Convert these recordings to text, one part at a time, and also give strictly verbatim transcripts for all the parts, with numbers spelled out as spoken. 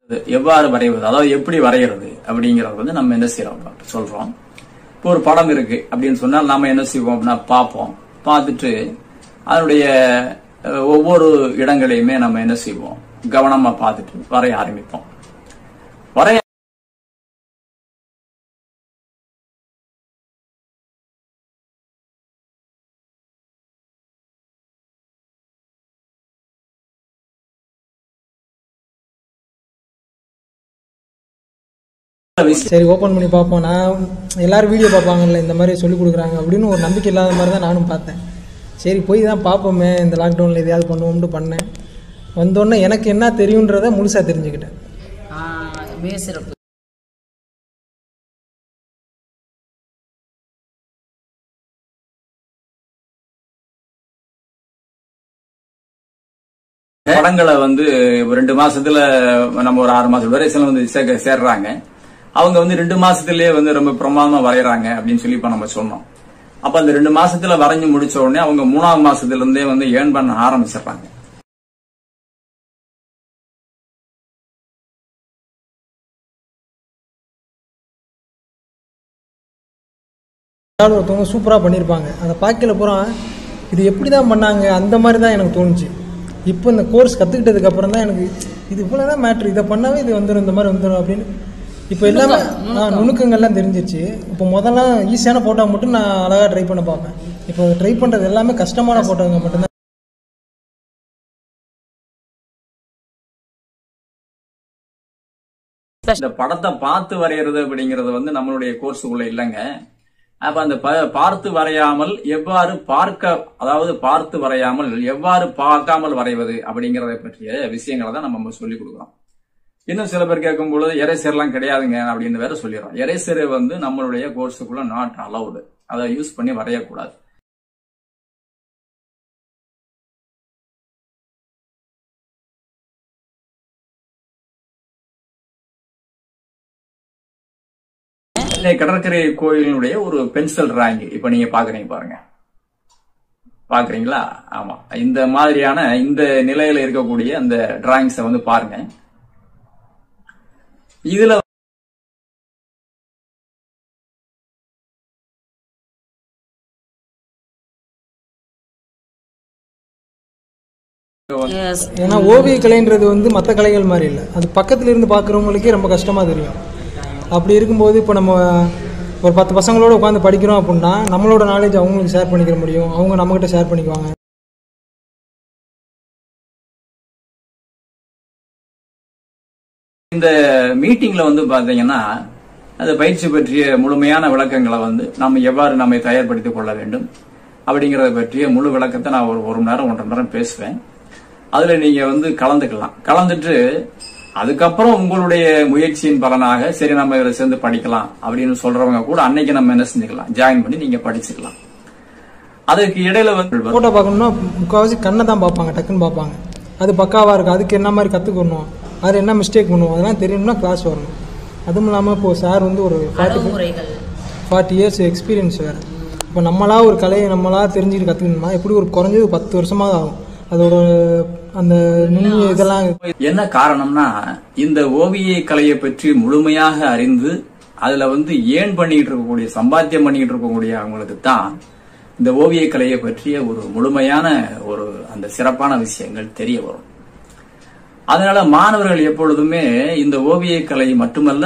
எவ்வாறு வரைவது, அதாவது எப்படி வரைகிறது அப்படிங்கறது வந்து நம்ம என்ன செய்யறோம் சொல்றோம். இப்போ ஒரு படம் இருக்கு அப்படின்னு சொன்னால் நாம என்ன செய்வோம் அப்படின்னா பார்ப்போம். பார்த்துட்டு அதனுடைய ஒவ்வொரு இடங்களையுமே நம்ம என்ன செய்வோம் கவனமா பார்த்துட்டு வரைய ஆரம்பிப்போம். வரைய சரி ஓப்பன் பண்ணி பார்ப்போம். நான் எல்லாரும் வீடியோ பார்ப்பாங்கல்ல, இந்த மாதிரி சொல்லிக் கொடுக்குறாங்க அப்படின்னு ஒரு நம்பிக்கை இல்லாத மாதிரி தான் நானும் பார்த்தேன். சரி போய் தான் பார்ப்போமே, இந்த லாக்டவுனில் எதையாவது பண்ணுவோம்னு பண்ணேன். வந்தோடனே எனக்கு என்ன தெரியுன்றதை முழுசாக தெரிஞ்சுக்கிட்டேன். சிறப்பு. படங்களை வந்து ரெண்டு மாசத்துல நம்ம ஒரு ஆறு மாசம் வரை சில வந்து சேர்றாங்க. அவங்க வந்து ரெண்டு மாசத்துலயே வந்து ரொம்ப பிரமாதமா வரையறாங்க அப்படின்னு சொல்லி இப்ப நம்ம சொன்னோம். அப்ப அந்த ரெண்டு மாசத்துல வரைஞ்சு முடிச்ச உடனே அவங்க மூணாவது மாசத்துல இருந்தே வந்து ஏர்ன் பண்ண ஆரம்பிச்சிடறாங்க. ஒருத்தவங்க சூப்பரா பண்ணிருப்பாங்க, அந்த பாக்கில பூரா இது எப்படிதான் பண்ணாங்க அந்த மாதிரி தான் எனக்கு தோணுச்சு. இப்போ இந்த கோர்ஸ் கத்துக்கிட்டதுக்கு அப்புறம் தான் எனக்கு இது இவ்வளவுதான் மேட்ரு, இதை பண்ணாவே இது வந்துடும், இந்த மாதிரி வந்துடும் அப்படின்னு இப்போ எல்லாமே நுணுக்கங்கள்லாம் தெரிஞ்சிருச்சு. இப்போ முதல்ல ஈஸியான போட்டோ மட்டும் நான் அழகா ட்ரை பண்ண பார்ப்பேன். இப்போ ட்ரை பண்றது எல்லாமே கஷ்டமான போட்டோங்க மட்டும்தான். இந்த படத்தை பார்த்து வரைகிறது அப்படிங்கறது வந்து நம்மளுடைய கோர்ஸுக்குள்ள இல்லைங்க. அப்ப அந்த பார்த்து வரையாமல் எவ்வாறு பார்க்க, அதாவது பார்த்து வரையாமல் எவ்வாறு பார்க்காமல் வரைவது அப்படிங்கறத பற்றிய விஷயங்களை தான் நம்ம சொல்லிக் கொடுக்குறோம். இன்னும் சில பேர் கேட்கும் பொழுது எரேசர் எல்லாம் கிடையாதுங்க அப்படின்னு வேற சொல்லிடுறோம். எரேசர் வந்து நம்மளுடைய கோர்ஸுக்குள்ள நாட் அலவுடு, அதை யூஸ் பண்ணி வரையக்கூடாது. கடற்கரை கோயிலுடைய ஒரு பென்சில் டிராயிங் இப்ப நீங்க பாக்குறீங்க பாருங்க, பாக்குறீங்களா? ஆமா, இந்த மாதிரியான இந்த நிலையில இருக்கக்கூடிய அந்த டிராயிங்ஸை வந்து பாருங்க. இதுல ஏன்னா ஓவிய கலைன்றது வந்து மற்ற கலைகள் மாதிரி இல்லை, அது பக்கத்துல இருந்து பாக்குறவங்களுக்கே ரொம்ப கஷ்டமா தெரியும். அப்படி இருக்கும்போது இப்போ நம்ம ஒரு பத்து பசங்களோட உட்காந்து படிக்கிறோம் அப்படின்னா நம்மளோட நாலேஜ் அவங்களுக்கு ஷேர் பண்ணிக்க முடியும், அவங்க நம்மகிட்ட ஷேர் பண்ணிக்குவாங்க. இந்த மீட்டிங்ல வந்து பாத்தீங்கன்னா அந்த பயிற்சி பற்றிய முழுமையான விளக்கங்களை வந்து நம்ம எவ்வாறு நம்மை தயார்படுத்திக் கொள்ள வேண்டும் அப்படிங்கறத பற்றிய முழு விளக்கத்தை நான் ஒரு ஒரு மணி நேரம் ஒன்றரை மணி நேரம் பேசுவேன். அதுல நீங்க வந்து கலந்துக்கலாம். கலந்துட்டு அதுக்கப்புறம் உங்களுடைய முயற்சியின் பலனாக சரி நம்ம இதில் சேர்ந்து படிக்கலாம் அப்படின்னு சொல்றவங்க கூட அன்னைக்கு நம்ம என்ன செஞ்சுக்கலாம், ஜாயின் பண்ணி நீங்க படிச்சுக்கலாம். அதுக்கு இடையில வந்து போட்டோ பார்க்கணும்னா முக்கால்வாசி கண்ணை தான் பார்ப்பாங்க, டக்குன்னு பார்ப்பாங்க. அது பக்காவா இருக்கு, அதுக்கு என்ன மாதிரி கத்துக்கணும், அது என்ன மிஸ்டேக் பண்ணுவோம் அதெல்லாம் தெரியணும்னா கிளாஸ் வரணும். அதுவும் இல்லாமல் இப்போ சார் வந்து ஒரு ஃபார்ட்டி ஃபார்ட்டி இயர்ஸ் எக்ஸ்பீரியன்ஸ் வேறு. இப்போ நம்மளா ஒரு கலையை நம்மளா தெரிஞ்சுட்டு கற்றுக்கணும்னா எப்படி ஒரு குறைஞ்சது பத்து வருஷமாக ஆகும். அதோட அந்த இதெல்லாம் என்ன காரணம்னா இந்த ஓவிய கலையை பற்றி முழுமையாக அறிந்து அதுல வந்து ஏன் பண்ணிட்டு இருக்கக்கூடிய, சம்பாத்தியம் பண்ணிட்டு இருக்கக்கூடிய அவங்களுக்கு தான் இந்த ஓவிய கலையை பற்றிய ஒரு முழுமையான ஒரு அந்த சிறப்பான விஷயங்கள் தெரிய வரும். அதனால மாணவர்கள் எப்பொழுதுமே இந்த ஓவிய கலை மட்டுமல்ல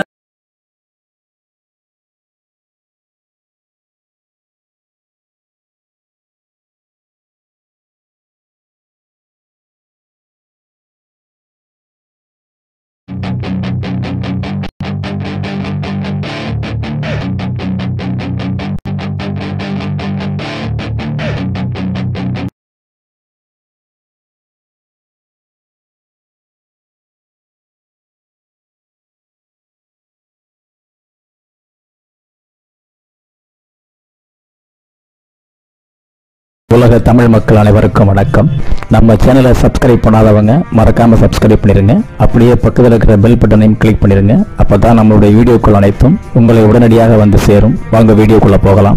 உலக தமிழ் மக்கள் அனைவருக்கும் வணக்கம். நம்ம சேனலை சப்ஸ்கிரைப் பண்ணாதவங்க மறக்காம சப்ஸ்கிரைப் பண்ணிருங்க. அப்படியே பக்கத்தில் இருக்கிற பெல் பட்டனையும் கிளிக் பண்ணிருங்க. அப்பதான் நம்மளுடைய வீடியோக்கள் அனைத்தும் உங்களை உடனடியாக வந்து சேரும். வாங்க வீடியோக்குள்ள போகலாம்.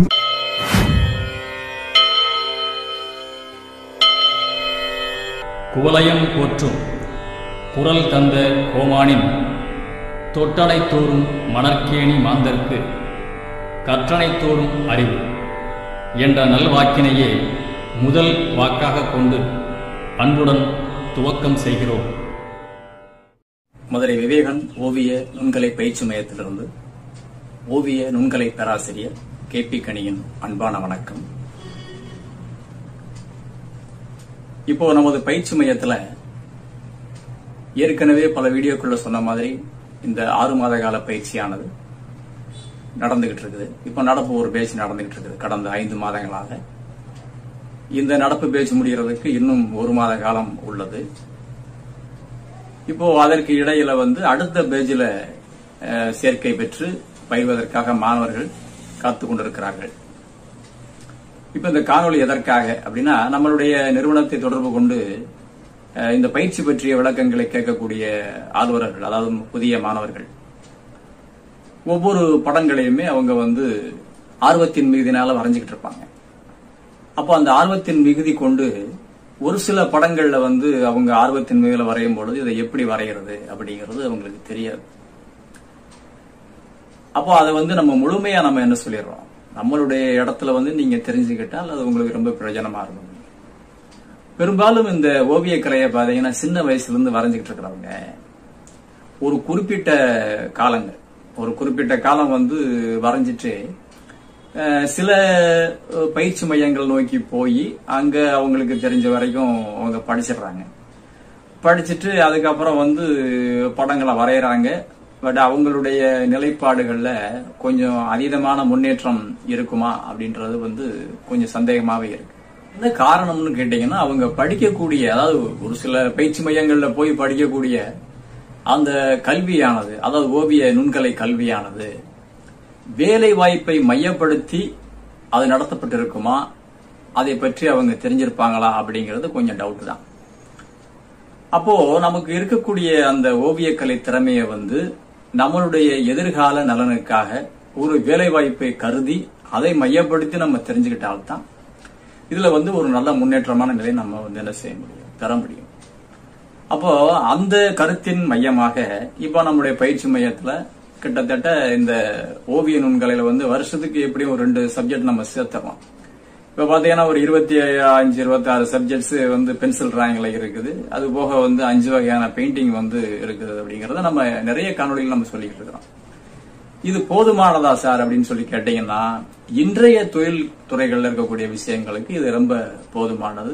குவலயம் போற்றும் குரல் தந்த கோமானின் தொட்டனை தோறும் மணற்கேணி மாந்தர்க்கு கற்றனை தோறும் அறிவு என்ற நல்வாக்கினையே முதல் வாக்காக கொண்டு அன்புடன் துவக்கம் செய்கிறோம். மதுரை விவேகன் ஓவிய நுண்கலை பயிற்சி மையத்திலிருந்து ஓவிய நுண்கலை பேராசிரியர் கே பி கணியின் அன்பான வணக்கம். இப்போ நமது பயிற்சி மையத்துல ஏற்கனவே பல வீடியோக்குள்ள சொன்ன மாதிரி இந்த ஆறு மாத கால பயிற்சியானது நடந்துகிட்டு இருக்குது. இப்போ நடப்பு ஒரு பேச்சு நடந்துகிட்டு இருக்குது. கடந்த ஐந்து மாதங்களாக இந்த நடப்பு பேச்சு முடிகிறதுக்கு இன்னும் ஒரு மாத காலம் உள்ளது. இப்போ அதற்கு இடையில வந்து அடுத்த பேஜில் சேர்க்கை பெற்று பயில்வதற்காக மாணவர்கள் காத்து கொண்டிருக்கிறார்கள். இப்ப இந்த காணொலி எதற்காக அப்படின்னா, நம்மளுடைய நிறுவனத்தை தொடர்பு கொண்டு இந்த பயிற்சி பற்றிய விளக்கங்களை கேட்கக்கூடிய ஆர்வலர்கள், அதாவது புதிய மாணவர்கள், ஒவ்வொரு படங்களையுமே அவங்க வந்து ஆர்வத்தின் மிகுதினால வரைஞ்சுக்கிட்டு இருப்பாங்க. அப்போ அந்த ஆர்வத்தின் மிகுதி கொண்டு ஒரு சில படங்கள்ல வந்து அவங்க ஆர்வத்தின் மிகுதியில வரையும் பொழுது இதை எப்படி வரைகிறது அப்படிங்கிறது அவங்களுக்கு தெரியாது. அப்போ அதை வந்து நம்ம முழுமையா நம்ம என்ன சொல்லிடுறோம், நம்மளுடைய இடத்துல வந்து நீங்க தெரிஞ்சுக்கிட்டால் அது உங்களுக்கு ரொம்ப பிரயோஜனமா இருக்கும். பெரும்பாலும் இந்த ஓவிய கலையை பாத்தீங்கன்னா சின்ன வயசுல இருந்து வரைஞ்சுக்கிட்டு இருக்கிறவங்க ஒரு குறிப்பிட்ட காலங்கள் ஒரு குறிப்பிட்ட காலம் வந்து வரைஞ்சிட்டு சில பயிற்சி மையங்கள் நோக்கி போய் அங்க அவங்களுக்கு தெரிஞ்ச வரைக்கும் அவங்க படிச்சிடுறாங்க. படிச்சுட்டு அதுக்கப்புறம் வந்து படங்களை வரைகிறாங்க. பட் அவங்களுடைய நிலைப்பாடுகள்ல கொஞ்சம் அதீதமான முன்னேற்றம் இருக்குமா அப்படின்றது வந்து கொஞ்சம் சந்தேகமாவே இருக்கு. என்ன காரணம்னு கேட்டீங்கன்னா, அவங்க படிக்கக்கூடிய, அதாவது ஒரு சில பயிற்சி மையங்கள்ல போய் படிக்கக்கூடிய அந்த கல்வியானது, அதாவது ஓவிய நுண்கலை கல்வியானது வேலை வாய்ப்பை மையப்படுத்தி அது நடத்தப்பட்டிருக்குமா, அதை பற்றி அவங்க தெரிஞ்சிருப்பாங்களா அப்படிங்கிறது கொஞ்சம் டவுட் தான். அப்போ நமக்கு இருக்கக்கூடிய அந்த ஓவியக்கலை திறமையை வந்து நம்மளுடைய எதிர்கால நலனுக்காக ஒரு வேலை வாய்ப்பை கருதி அதை மையப்படுத்தி நம்ம தெரிஞ்சுக்கிட்டால்தான் இதுல வந்து ஒரு நல்ல முன்னேற்றமான நிலை நம்ம வந்து என்ன செய்ய முடியும், பெற முடியும். அப்போ அந்த கருத்தின் மையமாக இப்ப நம்முடைய பயிற்சி மையத்துல கிட்டத்தட்ட இந்த ஓவிய நுண்கலையில வந்து வருஷத்துக்கு எப்படியும் ஒரு ரெண்டு சப்ஜெக்ட் நம்ம சேர்த்துறோம். இப்ப பாத்தீங்கன்னா ஒரு இருபத்தி அஞ்சு இருபத்தி ஆறு சப்ஜெக்ட்ஸ் வந்து பென்சில் டிராயிங்ல இருக்குது. அது போக வந்து அஞ்சு வகையான பெயிண்டிங் வந்து இருக்குது. அப்படிங்கறத நம்ம நிறைய காணொலிகள் நம்ம சொல்லிட்டு இருக்கிறோம். இது போதுமானதா சார் அப்படின்னு சொல்லி கேட்டீங்கன்னா, இன்றைய தொழில் துறைகள்ல இருக்கக்கூடிய விஷயங்களுக்கு இது ரொம்ப போதுமானது.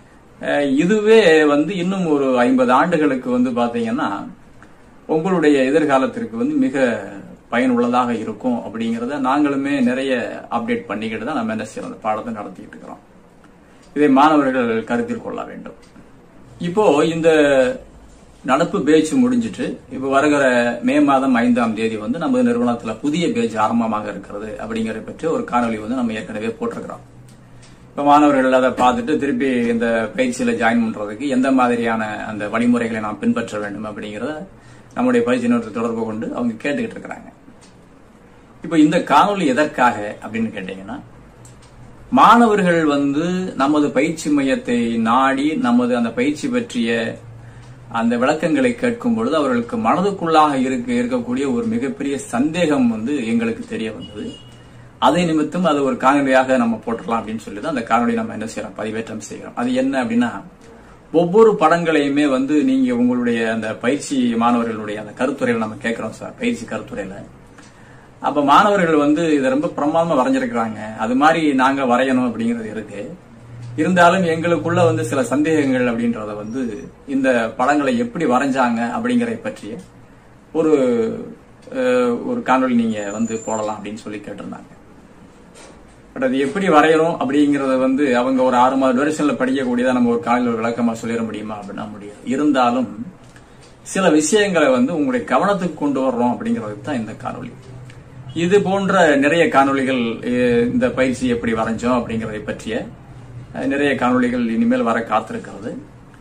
இதுவே வந்து இன்னும் ஒரு ஐம்பது ஆண்டுகளுக்கு வந்து பாத்தீங்கன்னா உங்களுடைய எதிர்காலத்திற்கு வந்து மிக பயனுள்ளதாக இருக்கும். அப்படிங்கறத நாங்களுமே நிறைய அப்டேட் பண்ணிக்கிட்டு தான் நம்ம என்ன செய்யறோம், அந்த பாடத்தை நடத்திக்கிட்டு இருக்கிறோம். இதை மாணவர்கள் கருத்தில் கொள்ள வேண்டும். இப்போ இந்த நடப்பு பேட்ச் முடிஞ்சிட்டு இப்ப வருகிற மே மாதம் ஐந்தாம் தேதி வந்து நம்ம நிறுவனத்துல புதிய பேட்ச் ஆரம்பமாக இருக்கிறது அப்படிங்கறத பற்றி ஒரு காணொலி வந்து நம்ம ஏற்கனவே போட்டிருக்கிறோம். இப்ப மாணவர்கள் அதை பார்த்துட்டு திருப்பி இந்த பயிற்சியில ஜாயின் பண்றதுக்கு எந்த மாதிரியான அந்த வழிமுறைகளை நாம் பின்பற்ற வேண்டும் அப்படிங்கறத நம்முடைய பயிற்சி நிறுவனத்தை தொடர்பு கொண்டு அவங்க கேட்டுக்கிட்டு இருக்கிறாங்க. இப்ப இந்த காணொலி எதற்காக அப்படின்னு கேட்டீங்கன்னா, மாணவர்கள் வந்து நமது பயிற்சி மையத்தை நாடி நமது அந்த பயிற்சி பற்றிய அந்த விளக்கங்களை கேட்கும் பொழுது அவர்களுக்கு மனதுக்குள்ளாக இருக்க இருக்கக்கூடிய ஒரு மிகப்பெரிய சந்தேகம் வந்து எங்களுக்கு தெரிய வந்தது. அதை நிமித்தம் அது ஒரு காணொலியாக நம்ம போட்டுடலாம் அப்படின்னு சொல்லிதான் அந்த காணொலி நம்ம என்ன செய்யறோம், பதிவேற்றம் செய்யறோம். அது என்ன அப்படின்னா, ஒவ்வொரு படங்களையுமே வந்து நீங்க உங்களுடைய அந்த பயிற்சி மாணவர்களுடைய அந்த கருத்துறையில நம்ம கேட்கிறோம் சார், பயிற்சி கருத்துறையில. அப்ப மாணவர்கள் வந்து இதை ரொம்ப பிரமாதமா வரைஞ்சிருக்கிறாங்க, அது மாதிரி நாங்க வரையணும் அப்படிங்கிறது இருக்கு. இருந்தாலும் எங்களுக்குள்ள வந்து சில சந்தேகங்கள் அப்படின்றத வந்து இந்த படங்களை எப்படி வரைஞ்சாங்க அப்படிங்கறத பற்றிய ஒரு ஒரு காணொலி நீங்க வந்து போடலாம் அப்படின்னு சொல்லி கேட்டிருந்தாங்க. பட் அது எப்படி வரையணும் அப்படிங்கறத வந்து அவங்க ஒரு ஆறு மாத வருஷன்ல படிக்கக்கூடியதா நம்ம ஒரு காணொலி விளக்கமா சொல்லிட முடியுமா அப்படின்னா முடியாது. இருந்தாலும் சில விஷயங்களை வந்து உங்களுடைய கவனத்துக்கு கொண்டு வர்றோம் அப்படிங்கிறதுக்கு தான் இந்த காணொலி. இது போன்ற நிறைய காணொலிகள், இந்த பயிற்சி எப்படி வரைஞ்சோம் அப்படிங்கறதை பற்றிய நிறைய காணொலிகள் இனிமேல் வர காத்திருக்கிறது.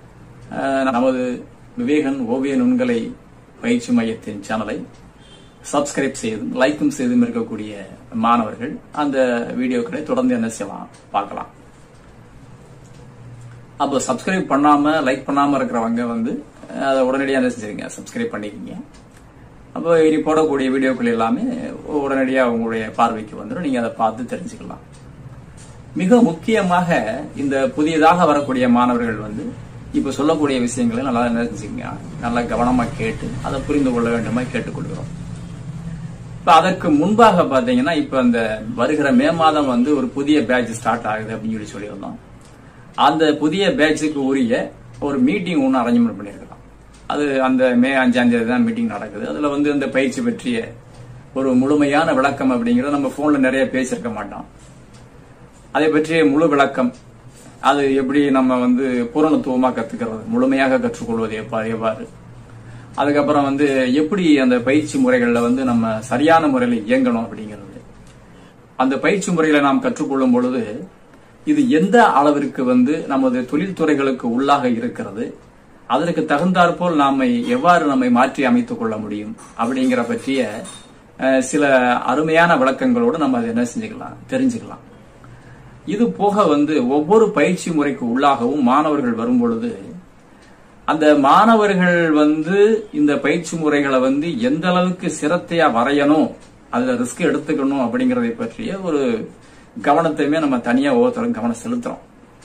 நமது விவேகன் ஓவிய நுண்கலை பயிற்சி மையத்தின் சேனலை சப்ஸ்கிரைப் செய்தும் லைக்கும் செய்தும் இருக்கக்கூடிய மாணவர்கள் அந்த வீடியோக்களை தொடர்ந்து என்ன செய்யலாம் பார்க்கலாம். அப்போ சப்ஸ்கிரைப் பண்ணாம லைக் பண்ணாம இருக்கிறவங்க வந்து அதை உடனடியாக என்ன செஞ்சுருங்க, சப்ஸ்கிரைப் பண்ணிக்கிங்க. அப்போ இனி போடக்கூடிய வீடியோக்கள் எல்லாமே உடனடியாக உங்களுடைய பார்வைக்கு வந்துடும். நீங்கள் அதை பார்த்து தெரிஞ்சுக்கலாம். மிக முக்கியமாக இந்த புதியதாக வரக்கூடிய மாணவர்கள் வந்து இப்ப சொல்லக்கூடிய விஷயங்களை நல்லா நினைச்சுங்க, நல்லா கவனமா கேட்டு அதை புரிந்து கொள்ள வேண்டுமா கேட்டுக்கொள்கிறோம். இப்ப அதற்கு முன்பாக பாத்தீங்கன்னா இப்ப அந்த வருகிற மே மாதம் வந்து ஒரு புதிய பேட்ச் ஸ்டார்ட் ஆகுது அப்படின்னு சொல்லி சொல்லியிருந்தோம். அந்த புதிய பேட்சுக்கு உரிய ஒரு மீட்டிங் ஒன்று அரேஞ்ச்மெண்ட் பண்ணியிருக்கலாம். அது அந்த மே அஞ்சாம் தேதி தான் மீட்டிங் நடக்குது. அதுல வந்து இந்த பயிற்சி பற்றிய ஒரு முழுமையான விளக்கம் அப்படிங்கறத நம்ம போன்ல நிறைய பேசியிருக்க மாட்டோம். அதை பற்றிய முழு விளக்கம், அது எப்படி நம்ம வந்து பூரணத்துவமா கத்துக்கிறது, முழுமையாக கற்றுக்கொள்வது எவ்வாறு, அதுக்கப்புறம் வந்து எப்படி அந்த பயிற்சி முறைகள்ல வந்து நம்ம சரியான முறையில் இயங்கணும் அப்படிங்கிறது, அந்த பயிற்சி முறைகளை நாம் கற்றுக்கொள்ளும் பொழுது இது எந்த அளவிற்கு வந்து நமது தொழில்துறைகளுக்கு உள்ளாக இருக்கிறது, அதற்கு தகுந்தாற்போல் நாம எவ்வாறு நம்மை மாற்றி அமைத்துக் கொள்ள முடியும் அப்படிங்கிற பற்றிய சில அருமையான விளக்கங்களோடு நம்ம அதை என்ன செஞ்சுக்கலாம், தெரிஞ்சுக்கலாம். இது போக வந்து ஒவ்வொரு பயிற்சி முறைக்கு உள்ளாகவும் மாணவர்கள் வரும் பொழுது அந்த மாணவர்கள் வந்து இந்த பயிற்சி முறைகளை வந்து எந்த அளவுக்கு சிரத்தையா வரையணும், அதுல ரிஸ்க் எடுத்துக்கணும் அப்படிங்கறதை பற்றிய ஒரு கவனத்தையுமே நம்ம தனியா ஒவ்வொருத்தரும் கவனம் செலுத்துறோம்.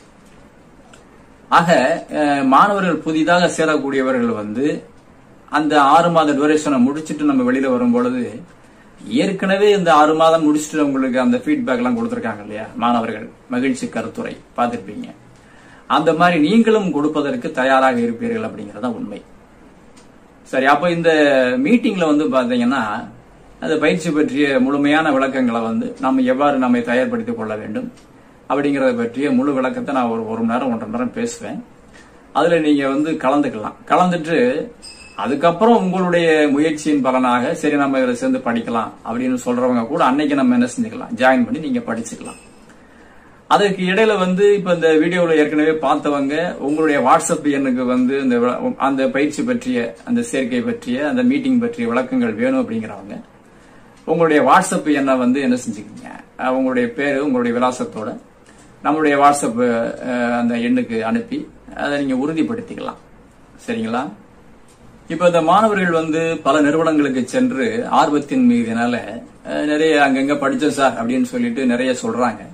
ஆக மாணவர்கள் புதிதாக சேரக்கூடியவர்கள் வந்து அந்த ஆறு மாத டியூரேஷனை முடிச்சுட்டு நம்ம வெளியில வரும் பொழுது ஏற்கனவே இந்த ஆறு மாதம் முடிச்சுட்டு உங்களுக்கு அந்த ஃபீட்பேக் எல்லாம் கொடுத்திருக்காங்க இல்லையா மாணவர்கள், மகிழ்ச்சி கருத்துரை பார்த்திருப்பீங்க. அந்த மாதிரி நீங்களும் கொடுப்பதற்கு தயாராக இருப்பீர்கள் அப்படிங்கறத உண்மை. சரி, அப்ப இந்த மீட்டிங்ல வந்து பாத்தீங்கன்னா அந்த பயிற்சி பற்றிய முழுமையான விளக்கங்களை வந்து நம்ம எவ்வாறு நம்மை தயார்படுத்திக் கொள்ள வேண்டும் அப்படிங்கறத பற்றிய முழு விளக்கத்தை நான் ஒரு ஒரு மணி நேரம் ஒன்றரை நேரம் பேசுவேன். அதுல நீங்க வந்து கலந்துக்கலாம். கலந்துட்டு அதுக்கப்புறம் உங்களுடைய முயற்சியின் பலனாக சரி நம்ம இதில் சேர்ந்து படிக்கலாம் அப்படின்னு சொல்றவங்க கூட அன்னைக்கு நம்ம என்ன செஞ்சுக்கலாம், ஜாயின் பண்ணி நீங்க படிச்சுக்கலாம். அதுக்கு இடையில வந்து இப்ப இந்த வீடியோவில் ஏற்கனவே பார்த்தவங்க உங்களுடைய வாட்ஸ்அப் எண்ணுக்கு வந்து இந்த அந்த பயிற்சி பற்றிய அந்த சேர்க்கை பற்றிய அந்த மீட்டிங் பற்றிய விளக்கங்கள் வேணும் அப்படிங்கிறவங்க உங்களுடைய வாட்ஸ்அப் எண்ணை வந்து என்ன செஞ்சுக்கீங்க, உங்களுடைய பேரு உங்களுடைய விலாசத்தோட நம்மளுடைய வாட்ஸ்அப் அந்த எண்ணுக்கு அனுப்பி அதை நீங்க உறுதிப்படுத்திக்கலாம். சரிங்களா? இப்ப இந்த மாணவர்கள் வந்து பல நிறுவனங்களுக்கு சென்று ஆர்வத்தின் மீதினால நிறைய அங்கங்க படிச்சோம் சார் அப்படின்னு சொல்லிட்டு நிறைய சொல்றாங்க.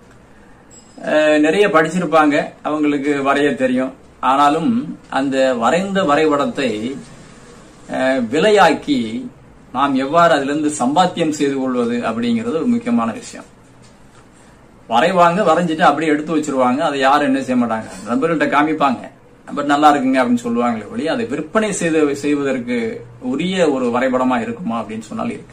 நிறைய படிச்சிருப்பாங்க, அவங்களுக்கு வரைய தெரியும். ஆனாலும் அந்த வரைந்த வரைபடத்தை விலையாக்கி நாம் எவ்வாறு அதிலிருந்து சம்பாத்தியம் செய்து கொள்வது அப்படிங்கிறது ஒரு முக்கியமான விஷயம். வரைவாங்க, வரைஞ்சிட்டு அப்படியே எடுத்து வச்சிருவாங்க. அதை யாரும் என்ன செய்ய மாட்டாங்க, நண்பர்கள்ட்ட காமிப்பாங்க, பட் நல்லா இருக்குங்க அப்படின்னு சொல்லுவாங்களே ஒழி அதை விற்பனை செய்து செய்வதற்கு உரிய ஒரு வரைபடமா இருக்குமா அப்படின்னு சொன்னால் இருக்கு.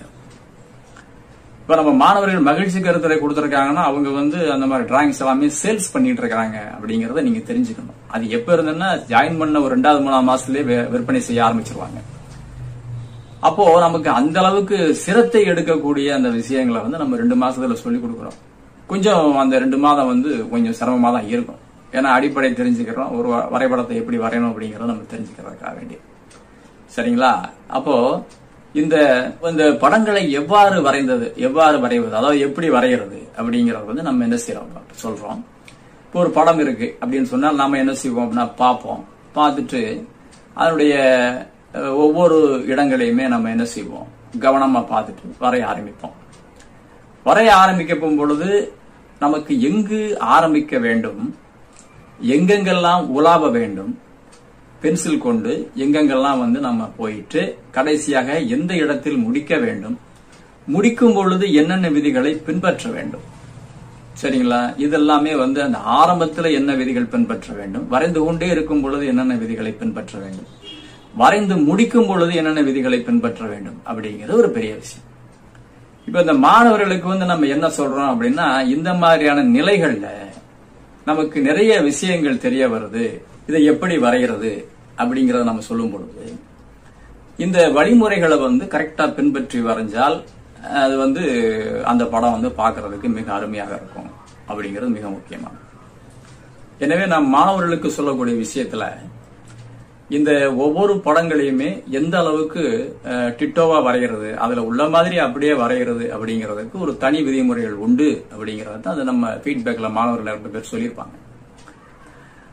இப்ப நம்ம மாணவர்கள் மகிழ்ச்சி கருத்துரை கொடுத்திருக்காங்கன்னா அவங்க வந்து அந்த மாதிரி டிராயிங்ஸ் எல்லாமே சேல்ஸ் பண்ணிட்டு இருக்காங்க அப்படிங்கறத நீங்க தெரிஞ்சுக்கணும். அது எப்ப இருந்ததுன்னா ஜாயின் பண்ண ஒரு ரெண்டாவது மூணாவது மாசத்துலயே விற்பனை செய்ய ஆரம்பிச்சிருவாங்க. அப்போ நமக்கு அந்த அளவுக்கு சிரத்தை எடுக்கக்கூடிய அந்த விஷயங்களை வந்து நம்ம ரெண்டு மாசத்துல சொல்லி கொடுக்குறோம். கொஞ்சம் அந்த ரெண்டு மாதம் வந்து கொஞ்சம் சிரமமா தான் இருக்கும். ஏன்னா அடிப்படை தெரிஞ்சுக்கிறோம், ஒரு வரைபடத்தை எப்படி வரையணும் அப்படிங்கறத நம்ம தெரிஞ்சுக்கிறதுக்காக வேண்டிய. சரிங்களா? அப்போ இந்த இந்த படங்களை எவ்வாறு வரைந்தது, எவ்வாறு வரைவது, அதாவது எப்படி வரைகிறது அப்படிங்கறது வந்து நம்ம என்ன செய்யறோம் சொல்றோம். இப்போ ஒரு படம் இருக்கு அப்படின்னு சொன்னால் நாம என்ன செய்வோம் அப்படின்னா பார்ப்போம். பார்த்துட்டு அதனுடைய ஒவ்வொரு இடங்களையுமே நம்ம என்ன செய்வோம் கவனமா பார்த்துட்டு வரைய ஆரம்பிப்போம். வரைய ஆரம்பிக்கும் பொழுது நமக்கு எங்கு ஆரம்பிக்க வேண்டும், எங்கெங்கெல்லாம் உலாவ வேண்டும், பென்சில் கொண்டு எங்கெங்கெல்லாம் வந்து நம்ம போயிட்டு கடைசியாக எந்த இடத்தில் முடிக்க வேண்டும், முடிக்கும் பொழுது என்னென்ன விதிகளை பின்பற்ற வேண்டும். சரிங்களா? இதெல்லாமே வந்து அந்த ஆரம்பத்தில் என்ன விதிகள் பின்பற்ற வேண்டும், வரைந்து கொண்டே இருக்கும் பொழுது என்னென்ன விதிகளை பின்பற்ற வேண்டும், வரைந்து முடிக்கும் பொழுது என்னென்ன விதிகளை பின்பற்ற வேண்டும் அப்படிங்கிறது ஒரு பெரிய விஷயம். இப்ப இந்த மாணவர்களுக்கு வந்து நம்ம என்ன சொல்றோம் அப்படின்னா இந்த மாதிரியான நிலைகள்ல நமக்கு நிறைய விஷயங்கள் தெரிய வருது, இதை எப்படி வரைகிறது அப்படிங்கறத நம்ம சொல்லும் பொழுது இந்த வழிமுறைகளை வந்து கரெக்டா பின்பற்றி வரைஞ்சால் அது வந்து அந்த படம் வந்து பாக்குறதுக்கு மிக அருமையாக இருக்கும் அப்படிங்கிறது மிக முக்கியமானது. எனவே நாம் மாணவர்களுக்கு சொல்லக்கூடிய விஷயத்துல இந்த ஒவ்வொரு படங்களையுமே எந்த அளவுக்கு டிட்டோவா வரைகிறது, அதுல உள்ள மாதிரி அப்படியே வரைகிறது அப்படிங்கிறதுக்கு ஒரு தனி விதிமுறைகள் உண்டு அப்படிங்கறத அது நம்ம ஃபீட்பேக்ல மாணவர்கள் ரெண்டு பேர் சொல்லியிருப்பாங்க.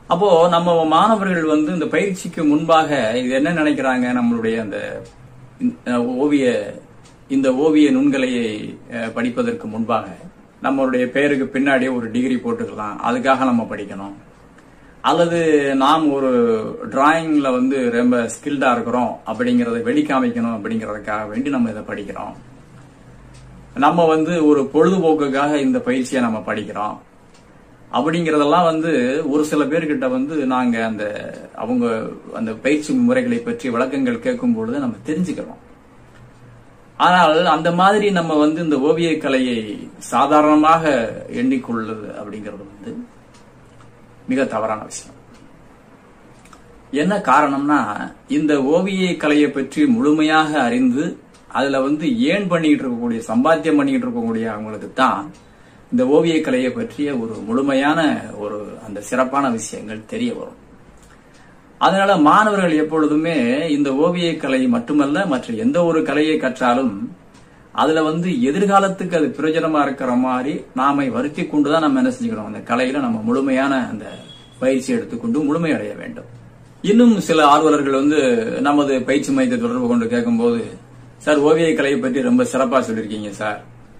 அப்போ நம்ம மாணவர்கள் வந்து இந்த பயிற்சிக்கு முன்பாக இது என்ன நினைக்கிறாங்க, நம்மளுடைய அந்த ஓவிய இந்த ஓவிய நுண்கலையை படிப்பதற்கு முன்பாக நம்மளுடைய பெயருக்கு பின்னாடியே ஒரு டிகிரி போட்டுக்கலாம், அதுக்காக நம்ம படிக்கணும், அல்லது நாம் ஒரு டிராயிங்ல வந்து ரொம்ப ஸ்கில்டா இருக்கிறோம் அப்படிங்கறத வெளிக்காமிக்கணும் அப்படிங்கறதுக்காக வேண்டி நம்ம இதை படிக்கிறோம், நம்ம வந்து ஒரு பொழுதுபோக்குக்காக இந்த பயிற்சியை நம்ம படிக்கிறோம் அப்படிங்கறதெல்லாம் வந்து ஒரு சில பேர்கிட்ட வந்து நாங்க அந்த அவங்க அந்த பயிற்சி முறைகளை பற்றி விளக்கங்கள் கேட்கும் பொழுது நம்ம தெரிஞ்சுக்கிறோம். ஆனால் அந்த மாதிரி நம்ம வந்து இந்த ஓவிய கலையை சாதாரணமாக எண்ணிக்கொள்ளுது அப்படிங்கிறது வந்து மிக தவறான விஷயம். என்ன காரணம்னா, இந்த ஓவிய கலையை பற்றி முழுமையாக அறிந்து அதுல வந்து ஏன் பண்ணிட்டு இருக்கக்கூடிய சம்பாத்தியம் பண்ணிட்டு இருக்கக்கூடிய அவங்களுக்கு தான் இந்த ஓவிய கலையை பற்றிய ஒரு முழுமையான ஒரு அந்த சிறப்பான விஷயங்கள் தெரிய வரும். அதனால மாணவர்கள் எப்பொழுதுமே இந்த ஓவிய கலை மட்டுமல்ல மற்ற எந்த ஒரு கலையை கற்றாலும் அதுல வந்து எதிர்காலத்துக்கு அது பிரயோஜனமா இருக்கிற மாதிரி நாம வருத்தி கொண்டுதான் நம்ம என்ன செஞ்சுக்கணும், அந்த கலையில நம்ம முழுமையான அந்த பயிற்சி எடுத்துக்கொண்டு முழுமையடைய வேண்டும். இன்னும் சில ஆர்வலர்கள் வந்து நமது பயிற்சி மையத்தை தொடர்பு கொண்டு கேட்கும் போது, சார் ஓவிய கலையை பற்றி ரொம்ப சிறப்பா சொல்லியிருக்கீங்க சார்,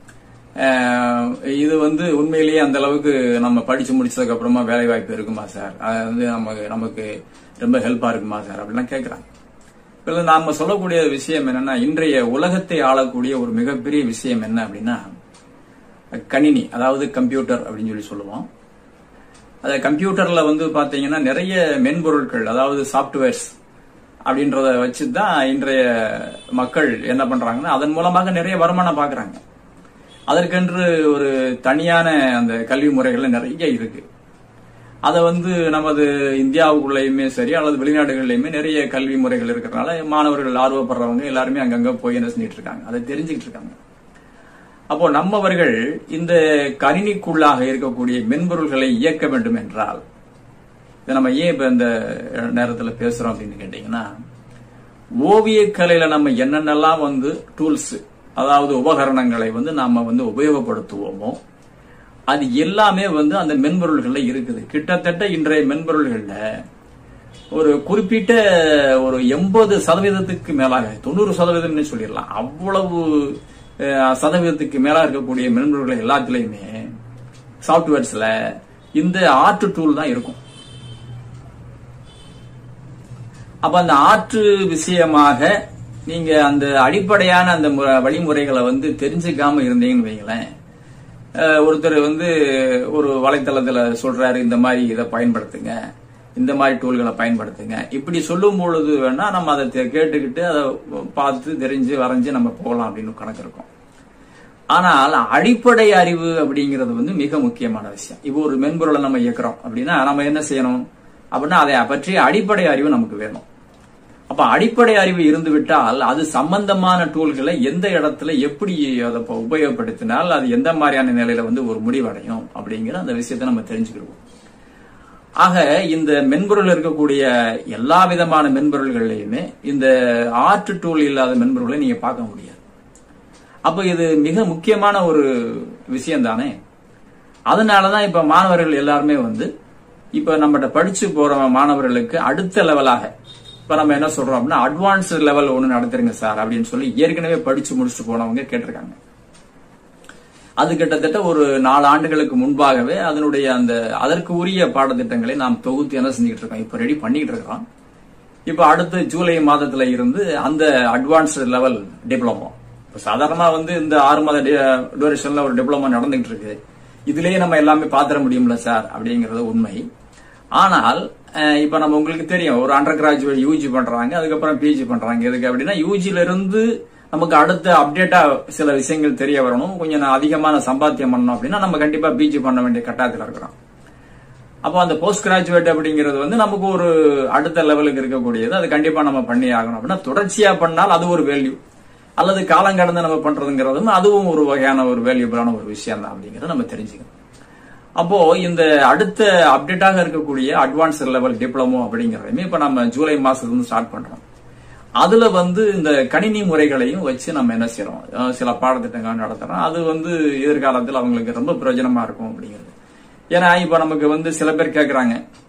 இது வந்து உண்மையிலேயே அந்த அளவுக்கு நம்ம படிச்சு முடிச்சதுக்கு அப்புறமா வேலை வாய்ப்பு இருக்குமா சார், அது வந்து நமக்கு நமக்கு ரொம்ப ஹெல்ப்பா இருக்குமா சார் அப்படிலாம் கேட்கிறாங்க. இப்ப நாம சொல்லக்கூடிய விஷயம் என்னன்னா, இன்றைய உலகத்தை ஆளக்கூடிய ஒரு மிகப்பெரிய விஷயம் என்ன அப்படின்னா கணினி, அதாவது கம்ப்யூட்டர் அப்படின்னு சொல்லி சொல்லுவோம். அத கம்ப்யூட்டர்ல வந்து பாத்தீங்கன்னா நிறைய மென்பொருட்கள், அதாவது சாப்ட்வேர்ஸ் அப்படின்றத வச்சுதான் இன்றைய மக்கள் என்ன பண்றாங்கன்னா அதன் மூலமாக நிறைய வருமானம் பாக்குறாங்க. அதற்கென்று ஒரு தனியான அந்த கல்வி முறைகள் நிறைய இருக்கு. அத வந்து நமது இந்தியாவுக்குள்ளயுமே சரி அல்லது வெளிநாடுகள்லயுமே நிறைய கல்வி முறைகள் இருக்கிறதுனால மாணவர்கள் ஆர்வப்படுறவங்க எல்லாருமே அங்கங்க போய் என்ன செஞ்சிட்டு இருக்காங்க, அதை தெரிஞ்சுக்கிட்டு இருக்காங்க. அப்போ நம்மவர்கள் இந்த கணினிக்குள்ளாக இருக்கக்கூடிய மென்பொருள்களை இயக்க வேண்டும் என்றால், இதை நம்ம ஏன் இப்ப இந்த நேரத்துல பேசுறோம் அப்படின்னு கேட்டீங்கன்னா, ஓவிய கலையில நம்ம என்னென்னலாம் வந்து டூல்ஸ், அதாவது உபகரணங்களை வந்து நாம வந்து உபயோகப்படுத்துவோமோ அது எல்லாமே வந்து அந்த மென்பொருள்கள்ல இருக்குது. கிட்டத்தட்ட இன்றைய மென்பொருள்கள்ல ஒரு குறிப்பிட்ட ஒரு எண்பது சதவீதத்துக்கு மேலாக, தொண்ணூறு சதவீதம் சொல்லிடலாம், அவ்வளவு சதவீதத்துக்கு மேலா இருக்கக்கூடிய மென்பொருள்கள் எல்லாத்துலயுமே சாப்ட்வேர்ஸ்ல இந்த ஆர்ட் டூல் தான் இருக்கும். அப்ப அந்த ஆர்ட் விஷயமாக நீங்க அந்த அடிப்படையான அந்த வழிமுறைகளை வந்து தெரிஞ்சுக்காம இருந்தீங்கன்னு வைங்களேன், ஒருத்தர் வந்து ஒரு வலைத்தளத்துல சொல்றாரு இந்த மாதிரி இதை பயன்படுத்துங்க, இந்த மாதிரி டூல்களை பயன்படுத்துங்க, இப்படி சொல்லும் பொழுது வேணா நம்ம அதை கேட்டுக்கிட்டு அதை பார்த்து தெரிஞ்சு வரைஞ்சு நம்ம போகலாம் அப்படின்னு கணக்கு இருக்கும். ஆனால் அடிப்படை அறிவு அப்படிங்கிறது வந்து மிக முக்கியமான விஷயம். இப்போ ஒரு மென்பொருளை நம்ம இயக்குறோம் அப்படின்னா நம்ம என்ன செய்யணும் அப்படின்னா அதை பற்றிய அடிப்படை அறிவு நமக்கு வேணும். அப்ப அடிப்படை அறிவு இருந்து விட்டால் அது சம்பந்தமான டூல்களை எந்த இடத்துல எப்படி அதை உபயோகப்படுத்தினால் அது எந்த மாதிரியான நிலையில வந்து ஒரு முடிவடையும் அப்படிங்கிற அந்த விஷயத்தை நம்ம தெரிஞ்சுக்கிடுவோம். ஆக இந்த மென்பொருள் இருக்கக்கூடிய எல்லா விதமான மென்பொருள்கள்லயுமே இந்த ஆர்ட் டூல் இல்லாத மென்பொருளை நீங்க பார்க்க முடியாது. அப்ப இது மிக முக்கியமான ஒரு விஷயம் தானே. அதனாலதான் இப்ப மாணவர்கள் எல்லாருமே வந்து இப்ப நம்மகிட்ட படிச்சு போற மாணவர்களுக்கு அடுத்த லெவலாக இப்ப நம்ம என்ன சொல்றோம் அப்படின்னா அட்வான்ஸ்ட் லெவல் ஒண்ணு நடத்துருங்க சார் அப்படின்னு சொல்லி ஏற்கனவே படிச்சு முடிச்சுட்டு போனவங்க கேட்டிருக்காங்க. அது கிட்டத்தட்ட ஒரு நாலு ஆண்டுகளுக்கு முன்பாகவே அதனுடைய அந்த அதற்கு உரிய பாடத்திட்டங்களை நாம் தொகுத்து என்ன செஞ்சுட்டு இருக்கோம், இப்ப ரெடி பண்ணிட்டு இருக்கோம். இப்ப அடுத்து ஜூலை மாதத்துல இருந்து அந்த அட்வான்ஸ்ட் லெவல் டிப்ளமோ, இப்ப சாதாரணமா வந்து இந்த ஆறு மாத டியூரேஷன்ல ஒரு டிப்ளமோ நடந்துகிட்டு இருக்கு. இதுலயே நம்ம எல்லாமே பாத்திர முடியும்ல சார் அப்படிங்கறது உண்மை. ஆனால் இப்ப நம்ம உங்களுக்கு தெரியும், ஒரு அண்டர் கிராஜுவேட் யூஜி பண்றாங்க, அதுக்கப்புறம் பிஜி பண்றாங்க. எதுக்கு அப்படின்னா யூஜில இருந்து நமக்கு அடுத்த அப்டேட்டா சில விஷயங்கள் தெரிய வரணும், கொஞ்சம் அதிகமான சம்பாத்தியம் பண்ணணும் அப்படின்னா நம்ம கண்டிப்பா பிஜி பண்ண வேண்டிய கட்டாயத்தில் இருக்கிறோம். அப்போ அந்த போஸ்ட் கிராஜுவேட் அப்படிங்கிறது வந்து நமக்கு ஒரு அடுத்த லெவலுக்கு இருக்கக்கூடியது, அது கண்டிப்பா நம்ம பண்ணி ஆகணும். அப்படின்னா தொடர்ச்சியா பண்ணால் அது ஒரு வேல்யூ, அல்லது காலம் கடந்து நம்ம பண்றதுங்கிறதும் அதுவும் ஒரு வகையான ஒரு வேல்யூபிளான ஒரு விஷயம் தான் அப்படிங்கறத நம்ம தெரிஞ்சுக்கணும். அப்போ இந்த அடுத்த அப்டேட்டாக இருக்கக்கூடிய அட்வான்ஸ் லெவல் டிப்ளமோ அப்படிங்கறதையுமே இப்ப நம்ம ஜூலை மாசத்துல இருந்து ஸ்டார்ட் பண்றோம். அதுல வந்து இந்த கணினி முறைகளையும் வச்சு நம்ம என்ன செய்யறோம், சில பாடத்திட்டங்கள் நடத்துறோம். அது வந்து எதிர்காலத்தில் அவங்களுக்கு ரொம்ப பிரயோஜனமா இருக்கும் அப்படிங்கிறது. ஏன்னா இப்ப நமக்கு வந்து சில பேர் கேட்கறாங்க,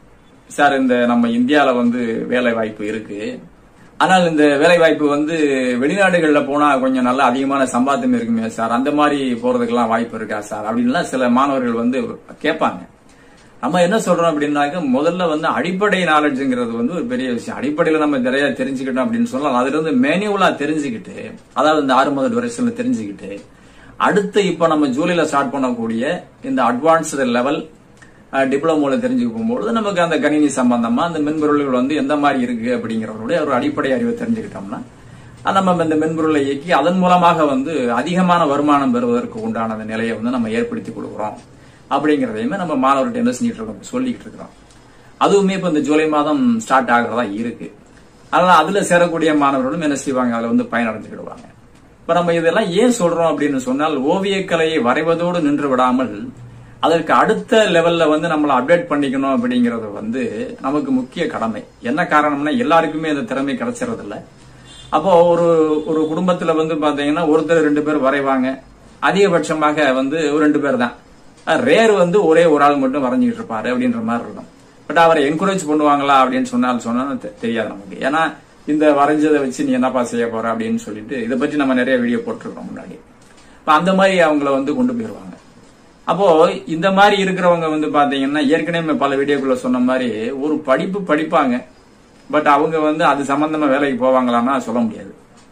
சார் இந்த நம்ம இந்தியால வந்து வேலை வாய்ப்பு இருக்கு, ஆனால் இந்த வேலை வாய்ப்பு வந்து வெளிநாடுகள்ல போனா கொஞ்சம் நல்ல அதிகமான சம்பாத்தியம் இருக்குமே சார், அந்த மாதிரி போறதுக்கெல்லாம் வாய்ப்பு இருக்கா சார் அப்படின்லாம் சில மாணவர்கள் வந்து கேட்பாங்க. நம்ம என்ன சொல்றோம் அப்படின்னாக்க, முதல்ல வந்து அடிப்படை நாலேஜ்ங்கிறது வந்து ஒரு பெரிய விஷயம். அடிப்படையில நம்ம நிறைய தெரிஞ்சுக்கிட்டோம் அப்படின்னு சொல்லலாம். அதுல இருந்து மேனுவலா தெரிஞ்சுக்கிட்டு, அதாவது இந்த ஆறு மாத டியூரேஷன்ல தெரிஞ்சுக்கிட்டு, அடுத்து இப்ப நம்ம ஜூலைல ஸ்டார்ட் பண்ணக்கூடிய இந்த அட்வான்ஸ்டு லெவல் டிப்ளமோல தெரிஞ்சுக்க போகும்போது நமக்கு அந்த கணினி சம்பந்தமா அந்த மென்பொருள்கள் வந்து எந்த மாதிரி இருக்கு அப்படிங்கறவருடைய ஒரு அடிப்படை அறிவை தெரிஞ்சுக்கிட்டோம்னா, நம்ம இந்த மென்பொருளை இயக்கி அதன் மூலமாக வந்து அதிகமான வருமானம் பெறுவதற்கு உண்டான அந்த நிலையை வந்து நம்ம ஏற்படுத்தி கொடுக்கிறோம் அப்படிங்கறதையுமே நம்ம மாணவர்கிட்ட என்ன செஞ்சுட்டு இருக்கோம், சொல்லிக்கிட்டு இருக்கிறோம். அதுவுமே இப்ப இந்த ஜூலை மாதம் ஸ்டார்ட் ஆகிறதா இருக்கு. அதனால அதுல சேரக்கூடிய மாணவர்களும் என்ன செய்வாங்க, அதுல வந்து பயனடைஞ்சுக்கிடுவாங்க. இப்ப நம்ம இதெல்லாம் ஏன் சொல்றோம் அப்படின்னு சொன்னால், ஓவியக்கலையை வரைவதோடு நின்று விடாமல் அதற்கு அடுத்த லெவல்ல வந்து நம்மளை அப்டேட் பண்ணிக்கணும் அப்படிங்கறது வந்து நமக்கு முக்கிய கடமை. என்ன காரணம்னா, எல்லாருக்குமே அந்த திறமை கிடைச்சிறது இல்ல. அப்போ ஒரு ஒரு குடும்பத்துல வந்து பாத்தீங்கன்னா ஒருத்தர் ரெண்டு பேர் வரைவாங்க, அதிகபட்சமாக வந்து ஒரு ரெண்டு பேர் தான். ரேர் வந்து ஒரே ஒரு ஆள் மட்டும் வரைஞ்சிட்டு இருப்பாரு அப்படின்ற மாதிரி இருக்கும். பட் அவரை என்கரேஜ் பண்ணுவாங்களா அப்படின்னு சொன்னால் சொன்னா தெரியாது நமக்கு. ஏன்னா இந்த வரைஞ்சதை வச்சு நீ என்னப்பா செய்ய போற அப்படின்னு சொல்லிட்டு இதை பற்றி நம்ம நிறைய வீடியோ போட்டிருக்கோம் முன்னாடி. அந்த மாதிரி அவங்கள வந்து கொண்டு போயிருவாங்க. அப்போ இந்த மாதிரி இருக்கிறவங்க வந்து பாத்தீங்கன்னா, ஏற்கனவே பல வீடியோக்குள்ள சொன்ன மாதிரி ஒரு படிப்பு படிப்பாங்க, பட் அவங்க வந்து அது சம்பந்தமா வேலைக்கு போவாங்களான்னா சொல்ல முடியாது.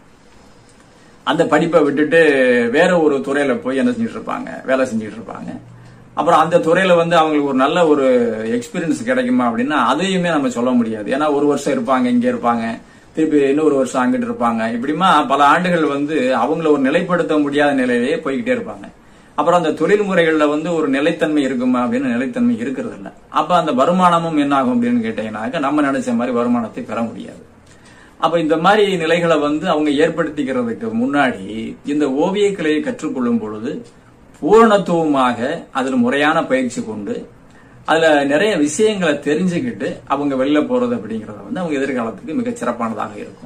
அந்த படிப்பை விட்டுட்டு வேற ஒரு துறையில போய் என்ன செஞ்சுட்டு இருப்பாங்க, வேலை செஞ்சுட்டு இருப்பாங்க. அப்புறம் அந்த துறையில வந்து அவங்களுக்கு ஒரு நல்ல ஒரு எக்ஸ்பீரியன்ஸ் கிடைக்குமா அப்படின்னா அதையுமே நம்ம சொல்ல முடியாது. ஏன்னா ஒரு வருஷம் இருப்பாங்க, இங்க இருப்பாங்க, திருப்பி இன்னொரு வருஷம் அங்கிட்டு இருப்பாங்க. இப்படிமா பல ஆண்டுகள் வந்து அவங்கள ஒரு நிலைப்படுத்த முடியாத நிலையிலேயே போய்கிட்டே இருப்பாங்க. அப்புறம் அந்த தொழில் முறைகள்ல வந்து ஒரு நிலைத்தன்மை இருக்குமா அப்படின்னு நிலைத்தன்மை இருக்கிறது இல்ல. அப்ப அந்த வருமானமும் என்ன ஆகும் அப்படின்னு கேட்டீங்கன்னாக்க, நம்ம நினைச்ச மாதிரி வருமானத்தை பெற முடியாது. அப்ப இந்த மாதிரி நிலைகளை வந்து அவங்க ஏற்படுத்திக்கிறதுக்கு முன்னாடி இந்த ஓவியக்கலையை கற்றுக்கொள்ளும் பொழுது பூரணத்துவமாக அதுல முறையான பயிற்சி கொண்டு அதுல நிறைய விஷயங்களை தெரிஞ்சுக்கிட்டு அவங்க வெளில போறது அப்படிங்கறது வந்து அவங்க எதிர்காலத்துக்கு மிக சிறப்பானதாக இருக்கும்.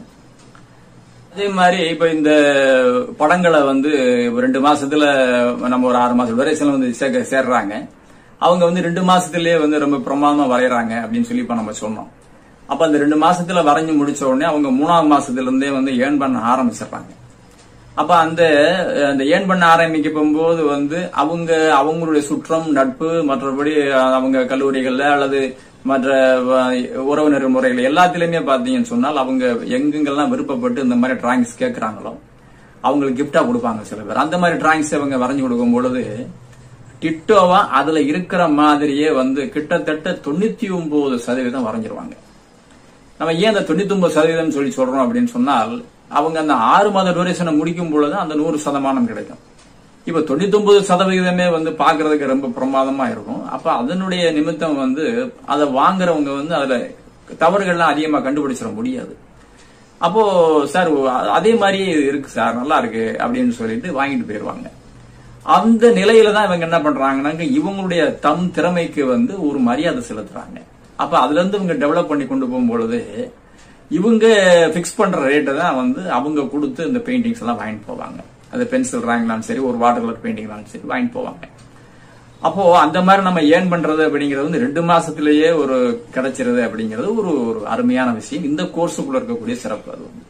அதே மாதிரி இப்ப இந்த படங்களை வந்து ரெண்டு மாசத்துல நம்ம ஒரு ஆறு மாசம் வரைக்கும் வந்து சேர்றாங்க. அவங்க வந்து ரெண்டு மாசத்திலேயே வந்து ரொம்ப பிரமாதமா வரையறாங்க அப்படின்னு சொல்லி இப்ப நம்ம சொன்னோம். அப்ப அந்த ரெண்டு மாசத்துல வரைஞ்சு முடிச்ச உடனே அவங்க மூணாவது மாசத்துல இருந்தே வந்து ஏர்ன் பண்ண ஆரம்பிச்சிடறாங்க. அப்ப அந்த அந்த ஏர்ன் பண்ண ஆரம்பிக்க போகும்போது வந்து அவங்க அவங்களுடைய சுற்றம், நட்பு, மற்றபடி அவங்க கல்லூரிகள்ல அல்லது மற்ற உறவினர் முறைகள் எல்லாத்திலுமே பாத்தீங்கன்னு சொன்னால் அவங்க எங்கெங்கெல்லாம் விருப்பப்பட்டு இந்த மாதிரி டிராயிங்ஸ் கேட்கறாங்களோ அவங்களுக்கு கிஃப்டா கொடுப்பாங்க சில பேர். அந்த மாதிரி டிராயிங்ஸ் அவங்க வரைஞ்சு கொடுக்கும் பொழுது டிட்டோவா அதுல இருக்கிற மாதிரியே வந்து கிட்டத்தட்ட தொண்ணூத்தி ஒன்பது சதவீதம் வரைஞ்சிருவாங்க. நம்ம ஏன் அந்த தொண்ணூத்தி ஒன்பது சதவீதம் சொல்லி சொல்றோம் அப்படின்னு சொன்னால், அவங்க அந்த ஆறு மாத டூரேஷனை முடிக்கும் பொழுது அந்த நூறு சதமானம் கிடைக்கும். இப்ப தொண்ணூத்தி ஒன்பது சதவீதமே வந்து பாக்குறதுக்கு ரொம்ப பிரமாதமா இருக்கும். அப்ப அதனுடைய நிமித்தம் வந்து அதை வாங்குறவங்க வந்து அதுல தவறுகள்லாம் அதிகமா கண்டுபிடிச்சிட முடியாது. அப்போ சார் அதே மாதிரி இருக்கு சார், நல்லா இருக்கு அப்படின்னு சொல்லிட்டு வாங்கிட்டு போயிருவாங்க. அந்த நிலையில தான் இவங்க என்ன பண்றாங்கன்னா, இவங்களுடைய தம் திறமைக்கு வந்து ஒரு மரியாதை செலுத்துறாங்க. அப்ப அதுல இருந்து இவங்க டெவலப் பண்ணி கொண்டு போகும்பொழுது இவங்க பிக்ஸ் பண்ற ரேட்டை தான் வந்து அவங்க கொடுத்து இந்த பெயிண்டிங்ஸ் எல்லாம் வாங்கிட்டு போவாங்க. அது பென்சில் டிராயிங்னாலும் சரி, ஒரு வாட்டர் கலர் பெயிண்டிங்னாலும் சரி வாங்கிட்டு போவாங்க. அப்போ அந்த மாதிரி நம்ம ஏர்ன் பண்றது அப்படிங்கிறது வந்து ரெண்டு மாசத்திலேயே ஒரு கிடைச்சிருது அப்படிங்கிறது ஒரு ஒரு அருமையான விஷயம். இந்த கோர்ஸுக்குள்ள இருக்கக்கூடிய சிறப்பு அது.